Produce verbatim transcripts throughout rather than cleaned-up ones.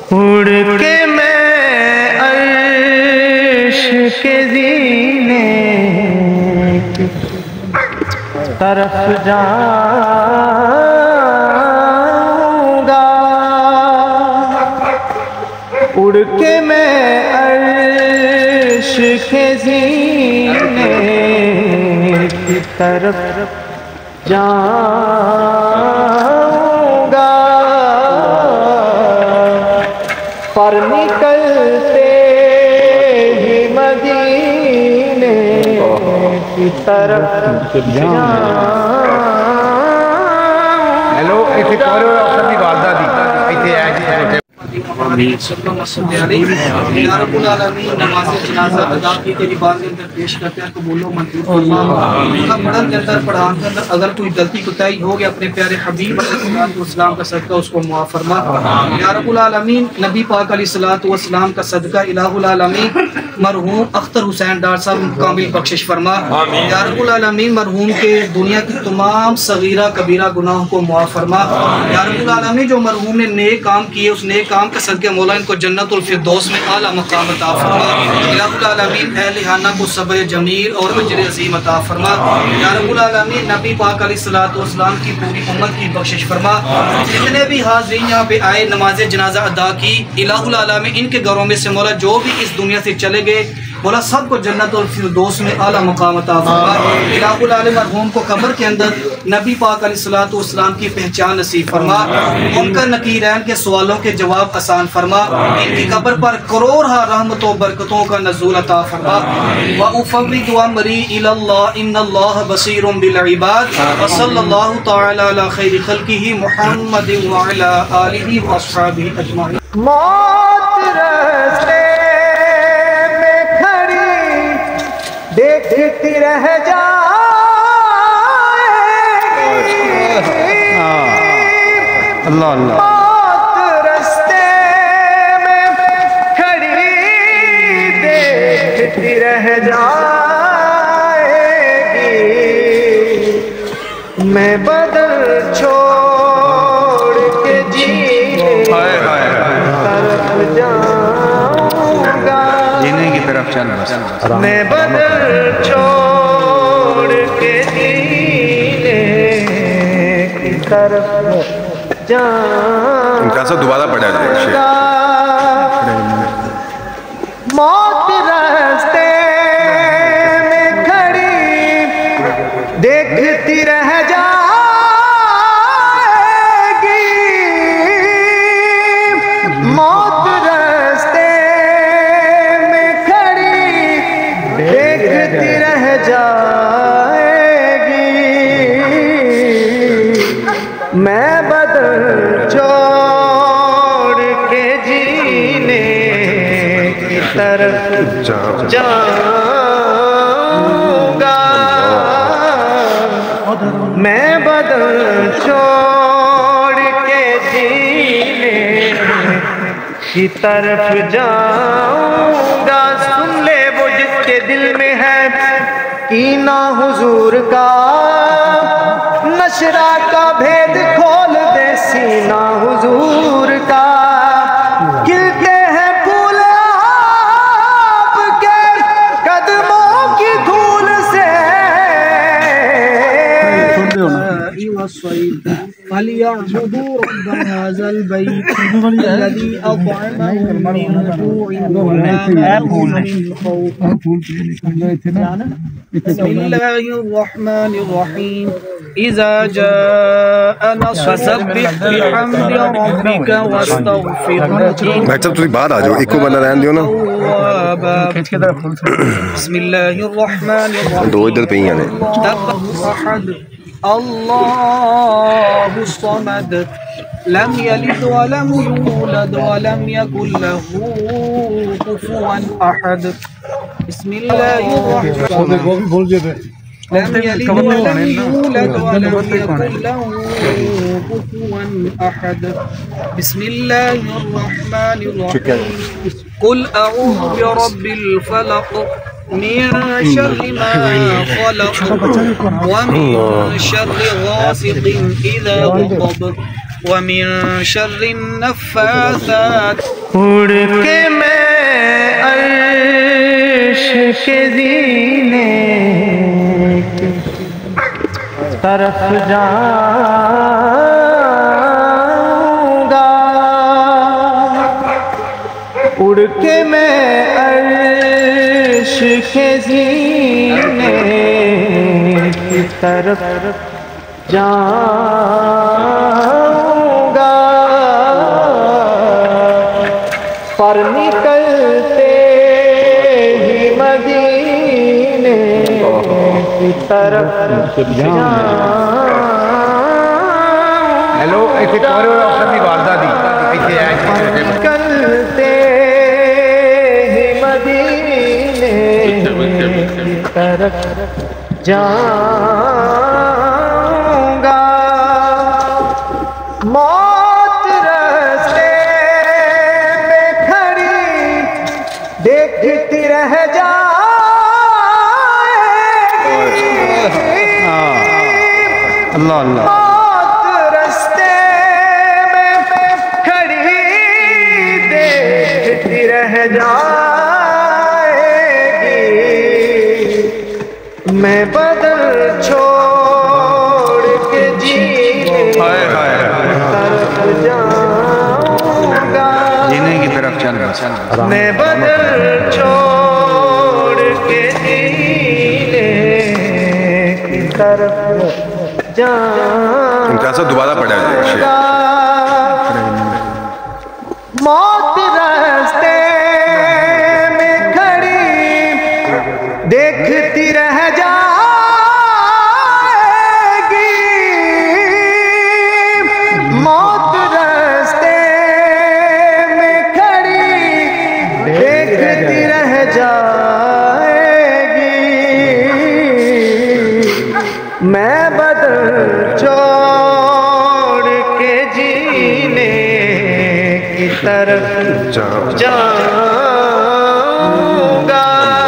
اڑ کے میں عرش کے زینے کی طرف جاؤں گا، اڑ کے میں عرش کے زینے کی طرف جاؤں گا، پر نکلتے ہی مدینے کی طرف جاؤں۔ ہیلو ایک ایک اور اپنی والدہ دی ایتھے ہے جی یا رب العالمین نماز جنازہ ادا کی تیری بارگاہ کے اندر پیش کرتے ہیں، قبول و منظور فرما۔ پڑھن کے اندر پڑھان کے اندر اگر کوئی غلطی کوتاہی ہو گیا، اپنے پیارے حبیب علیہ الصلوۃ والسلام کا صدقہ اس کو معاف فرما۔ یا رب العالمین نبی پاک علیہ الصلوۃ والسلام کا صدقہ الہ العالمین مرحوم اختر حسین ڈار صاحب کامل بخشش فرما۔ یا رب العالمین مرحوم کے دنیا کی تمام صغیرہ کبیرہ گناہوں کو معاف فرما۔ یا رب العالمین جو مرحوم نے نیک کام کیے اس نیک کام کے صدقے مولا ان کو جنت الفردوس میں اعلیٰ مقام عطا فرما۔ الہ العالمین اہل خانہ کو صبر جمیل اور اجر عظیم عطا فرما۔ یا رب العالمین نبی پاک علیہ الصلوۃ والسلام کی پوری امت کی بخشش فرما۔ جتنے بھی حاضرین یہاں پہ آئے نماز جنازہ ادا کی، الہ العالمین ان کے گھروں میں سے مولا جو بھی اس دنیا سے چلے گئے مولا سب کو جنت الفردوس میں اعلیٰ مقام عطا فرما۔ الہ العالمین مرحوم کو قبر کے اندر نبی پاک علیہ الصلوۃ والسلام کی پہچان نصیب فرما، ان کا نکیرین کے سوالوں کے جواب آسان فرما، ان کی قبر پر کروڑہ رحمتوں برکتوں کا نزول عطا فرما۔ وَأُفَوِّضُ أَمْرِي إِلَى اللَّهِ إِنَّ اللَّهَ بَصِيرٌ بِالْعِبَادِ وَصَلَّى اللَّهُ تَعَالَى عَلَى خَيْرِ خَلْقِهِ مُحَمَّدٍ وَعَلَى آلِهِ وَأَصْحَابِهِ أَجْمَعِينَ۔ موت راستے میں کھڑی دیکھتی رہ جائے، اللہ اللہ موت راستے میں کھڑی دیکھتی رہ جائے گی، میں بدل چھوڑ کے جینے طرف جاؤں گا، جینے کی طرف چل بس میں بدل چھوڑ کے جینے کی طرف جاؤں ان کا سب دوبارہ پڑھا جائے گا، موت راستے میں کھڑی دیکھتی رہ جائے گی، موت راستے میں کھڑی دیکھتی رہ جائے گی، میں بدل چھوڑ کے جینے کی طرف جاؤں گا، میں بدل چھوڑ کے جینے کی طرف جاؤں گا۔ سن لے وہ جس کے دل میں ہے کینہ حضور کا، نشرہ کا بھید کھول دے سینہ حضور کا، کھلتے ہیں پھول آپ کے قدموں کی دھول سے، فَلْيَعْبُدُوا رَبَّ هَذَا الْبَيْتِ الَّذِي أَطْعَمَهُم مِّن جُوعٍ وَآمَنَهُم مِّن خَوْفٍ۔ بسم اللہ الرحمن الرحیم، اذا جاء نصر فسبح بحمد ربك واستغفره۔ بھائی صاحب تھوڑی باہر آ جاؤ، ایک کو بندہ رہن دیو نا، بسم اللہ الرحمن الرحیم، دو ادھر پہ ہی آنے۔ اللہ الصمد لم يلد ولم يولد ولم يكن له كفوا احد۔ بسم اللہ الرحمن الرحیم، لم يلد ولم يولد ولم يكن له كفوا احد۔ بسم اللہ الرحمن الرحیم، قل اعوذ برب الفلق من شر ما خلق ومن شر غاسق اذا وقب ومن شر النفاثات اڑ کے میں عرش کے زینے کی طرف جاؤں گا، اڑ کے میں عرش کے زینے کی طرف جاؤں گا، پر نکلتے ہی مدینے کی طرف جاؤں، ہیلو ایتھے کرو اپنی والدہ دی ایتھے ہے نکلتے ہی مدینے کی طرف جاؤں گا، موت راستے میں کھڑی دیکھتی رہ جائے گی، اللہ اللہ موت راستے میں کھڑی دیکھتی رہ جائے گی، میں بدل چھوڑ کے جینے طرف جاؤں گا، جینے کی طرف چل رہا میں بدل چھوڑ کے جینے کی طرف جاؤں کیسا دوبارہ پڑھا جائے گا، موت راستے میں کھڑی دیکھتی رہ جائے گی، موت راستے میں کھڑی دیکھتی رہ جائے گی، میں بدل چھوڑ کے جینے کی طرف جاؤں گا،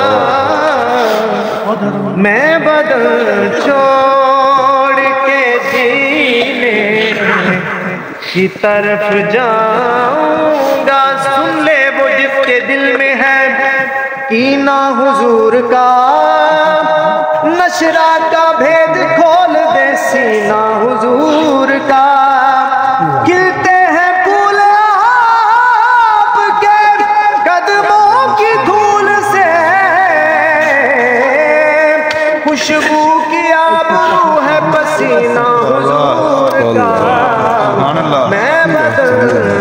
میں بدل چھوڑ کے جینے کی طرف جاؤں گا، سن لے وہ جس کے دل میں ہے کینہ حضور کا، نشرہ کا بھید کھول دے سینہ حضور کا، کھلتے ہیں پھول آپ کے قدموں کی دھول سے، خوشبو کی آبرو ہے پسینہ حضور کا، میں بدل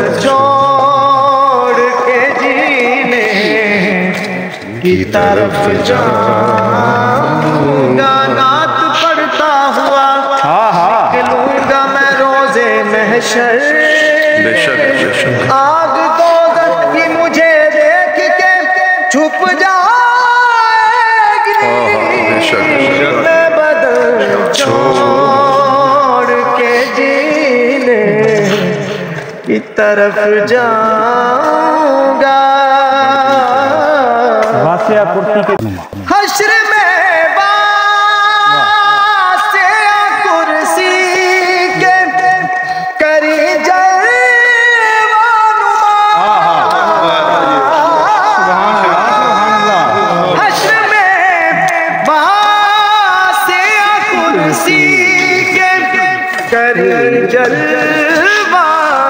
چھوڑ کے جینے کی طرف جاؤں گا، نعت پڑھتا ہوا نکلوں گا میں روزے محشر، آگ دوزخ کی مجھے دیکھ کے چھپ جائے گی، میں بدل چھوڑ کے جینے کی طرف جاؤں گا، حشر میں واسع کرسی کے کری جلوہ، حشر میں واسع کرسی کے کری جلوہ،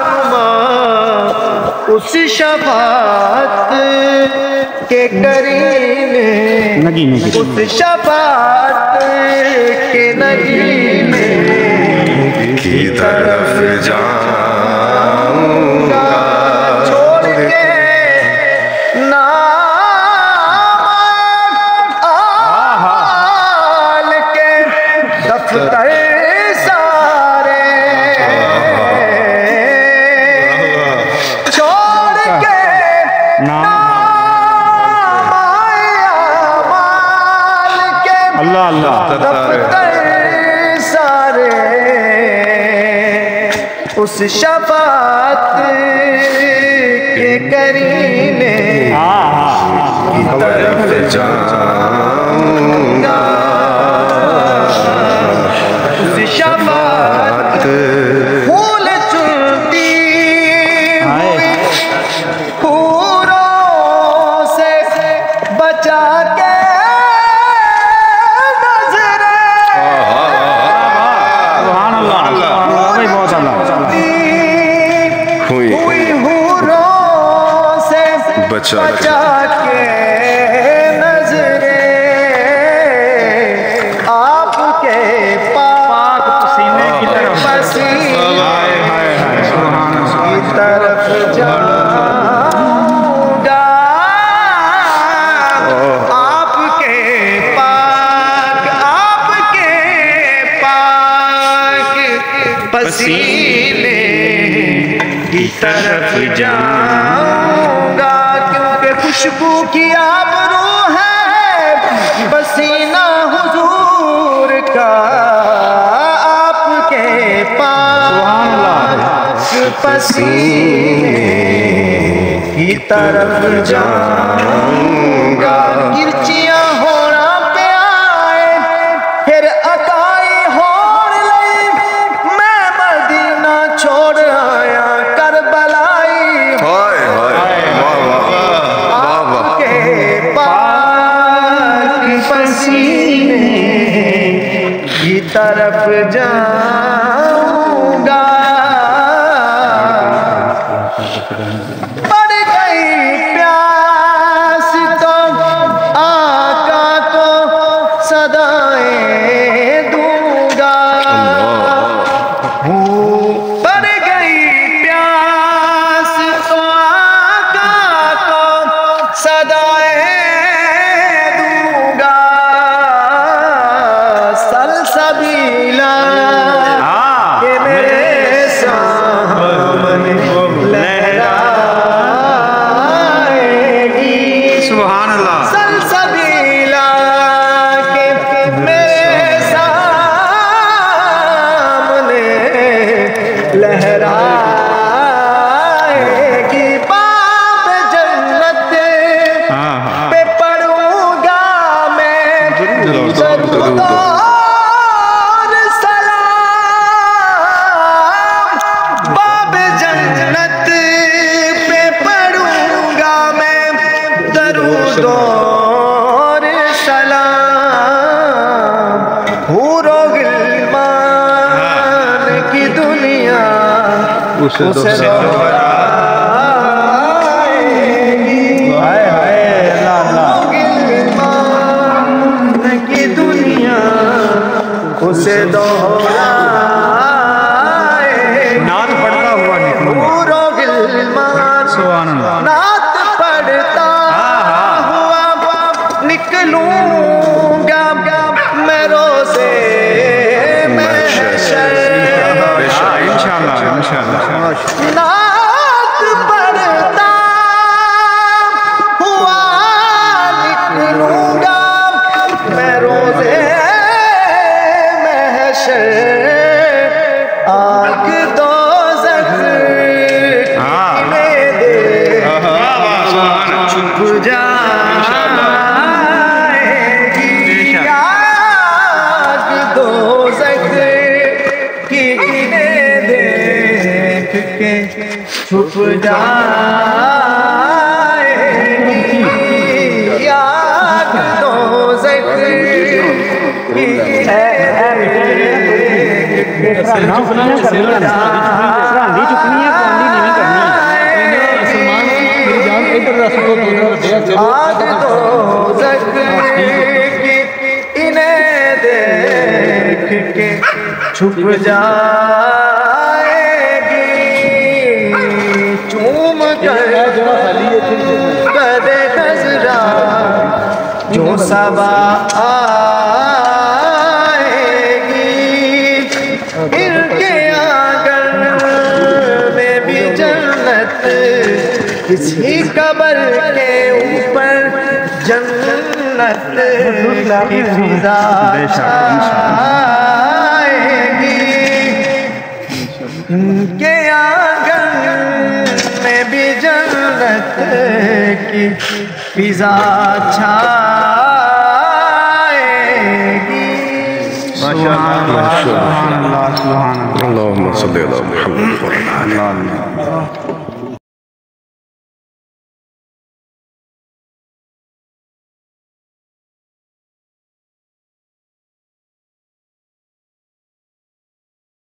اس شفاعت کے کرینے، اس شفاعت کے نگینے کی طرف جاؤں گا، چھوڑ کے نام آل کے دفتر سارے، چھوڑ کے نام آل کے اللہ اللہ دفتر سارے، اس شفاعت کے کرینے کی طرف جاؤں گا، اس شفاعت پھول چن بچا کے نظریں آپ کے پاک پسینے کی طرف کی طرف جاؤں گا آپ کے پاک آپ کے پاک پسینے کی طرف جاؤں گا کیونکہ خوشبو کی آبرو ہے پسینہ حضور کا آپ کے پاس پسینے کی طرف جاؤں گا گرچیاں ہونا پہ آئے پھر عطائی ہون لئی میں مدینہ چھوڑ آیا کربلائی آپ کے پاک پسینے کی طرف جاؤں گا بڑھ گئی پیاس تو آقا کو صدائیں دوں گا بڑھ گئی پیاس تو آقا کو صدائیں دوں گا سلسبیلا کہ میرے سامنے لہرائے گی سبحان اللہ سلسبیلا کہ میرے سامنے لہرائے گی باب جنت پہ پڑھوں گا میں درود اور سلام باب جنت پہ پڑھوں گا میں درود اور سلام حور و غلمان کی دنیا اسے دہرائے گی ہائے ہائے غلمان کی دنیا اسے دہرائے نعت پڑھتا ہوا نکلوں گا حور و غلمان سبحان اللہ نعت پڑھتا ہوا نکلوں گا میں روزے محشر انشاءاللہ انشاءاللہ نعت پڑھتا ہوا نکلوں گا میں روزے محشر آگ دوزخ میں دے چھپ جائے گی آگ دوزخ کی انہیں دیکھ کے چھپ جائے گی آگ دوزخ کی آگ دوزخ کی انہیں دیکھ کے چھپ جائے گی چوم کر قد خضرا جو صبا آئے گی ان کے آنگن میں بھی جنت کسی قبر کے اوپر جنت کی فضا چھائے گی ان کے آنگن میں بھی جنت کی فضا چھائے گی سبحان اللہ سبحان اللہ سبحان اللہ اللهم صل على محمد وعلى آله